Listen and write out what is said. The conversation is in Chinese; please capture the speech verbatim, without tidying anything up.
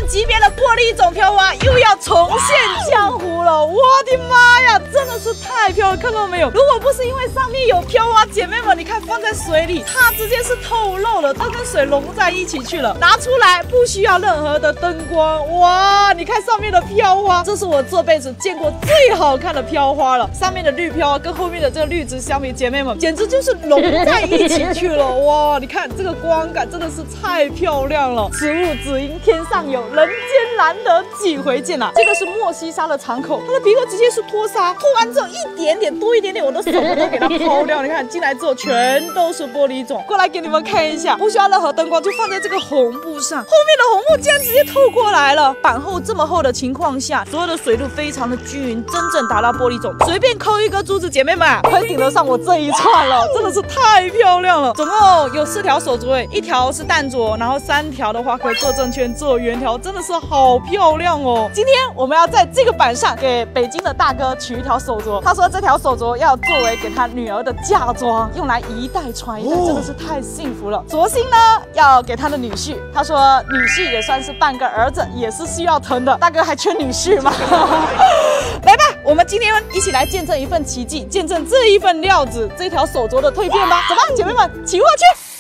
级别的玻璃种飘花又要重现江湖了！我的妈呀，真的是太漂亮，看到没有？如果不是因为上面有飘花，姐妹们，你看放在水里，它直接是透漏了，它跟水融在一起去了。拿出来不需要任何的灯光，哇！你看上面的飘花，这是我这辈子见过最好看的飘花了。上面的绿飘花跟后面的这个绿植相比，姐妹们简直就是融在一起去了，哇！你看这个光感真的是太漂亮了。此物只应天上有，人间难得几回见啊！这个是莫西沙的敞口，它的鼻哥直接是脱沙，脱完之后一点点多一点点，我的手都给它抛掉。你看进来之后全都是玻璃种，过来给你们看一下，不需要任何灯光，就放在这个红布上，后面的红布竟然直接透过来了。板厚这么厚的情况下，所有的水路非常的均匀，真正达到玻璃种，随便抠一个珠子，姐妹们啊，快顶得上我这一串了，真的是太漂亮了。总共有四条手镯诶，一条是淡镯，然后三条的话可以做正圈、做圆条，真的是好漂亮哦。今天我们要在这个板上给北京的大哥取一条手镯，他说这条手镯要作为给他女儿的嫁妆，用来一代传一代，真的是太幸福了。镯芯呢要给他的女婿，他说女婿也算是半个儿子，也是需要疼的，大哥还缺女婿吗？来吧，我们今天一起来见证一份奇迹，见证这一份料子，这条手镯的蜕变吧。走吧，姐妹们，起货去！